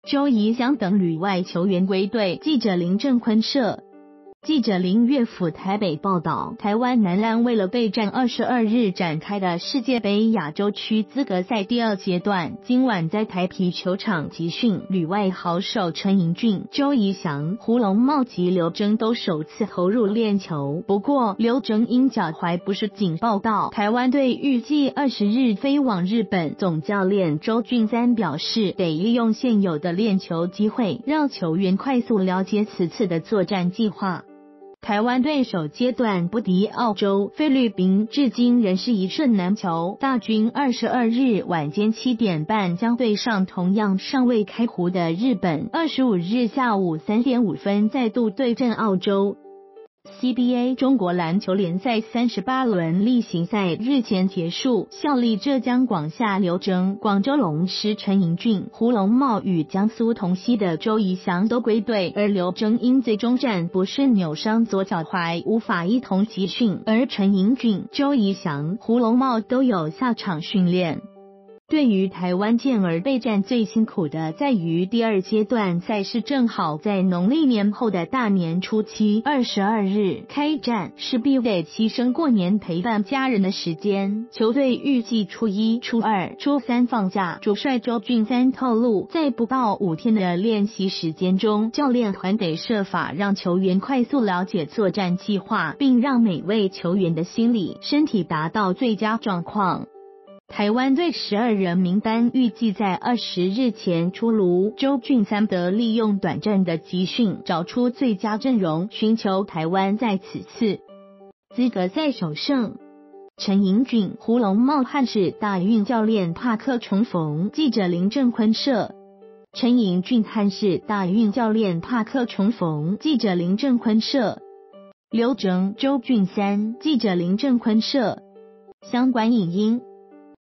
周怡翔等旅外球员归队。记者林正坤社。记者林岳甫台北报道，台湾男篮为了备战22日展开的世界杯亚洲区资格赛第二阶段，今晚在台啤球场集训，旅外好手陈盈俊、周怡翔、胡纶茂及刘铮都首次投入练球。不过，刘铮因脚踝不适仅报到。台湾队预计20日飞往日本，总教练周俊三表示，得利用现有的练球机会，让球员快速了解此次的作战计划。台湾队首阶段不敌澳洲、菲律宾，至今仍是一胜难求。大军22日晚间7点半将对上同样尚未开胡的日本，25日下午3点5分再度对阵澳洲。CBA 中国篮球联赛38轮例行赛日前结束，效力浙江广厦刘铮、广州龙狮陈盈俊、胡纶茂与江苏同曦的周怡翔都归队，而刘铮因最终战不顺扭伤左脚踝，无法一同集训，而陈盈俊、周怡翔、胡纶茂都有下场训练。对于台湾健儿备战最辛苦的在于第二阶段赛事正好在农历年后的大年初七22日开战，势必得牺牲过年陪伴家人的时间。球队预计初一、初二、初三放假。主帅周俊三透露，在不到5天的练习时间中，教练团得设法让球员快速了解作战计划，并让每位球员的心理、身体达到最佳状况。台湾队12人名单预计在20日前出炉，周俊三得利用短暂的集训，找出最佳阵容，寻求台湾在此次资格赛首胜。陈盈俊、胡纶茂和是大运教练帕克重逢。记者林正坤社。陈盈俊和是大运教练帕克重逢。记者林正坤社。刘铮、周俊三。记者林正坤社。相关影音。